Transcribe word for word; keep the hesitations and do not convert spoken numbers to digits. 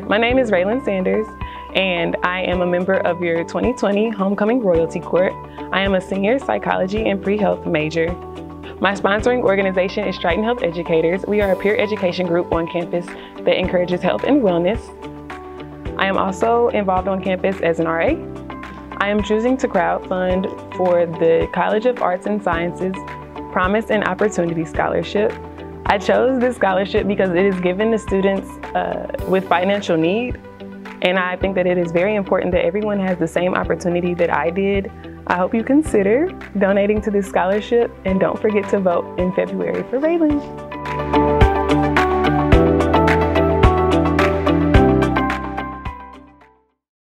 My name is Raylen Sanders, and I am a member of your twenty twenty Homecoming Royalty Court. I am a senior psychology and pre-health major. My sponsoring organization is Triton Health Educators. We are a peer education group on campus that encourages health and wellness. I am also involved on campus as an R A. I am choosing to crowdfund for the College of Arts and Sciences Promise and Opportunity Scholarship. I chose this scholarship because it is given to students uh, with financial need, and I think that it is very important that everyone has the same opportunity that I did. I hope you consider donating to this scholarship, and don't forget to vote in February for Raylen.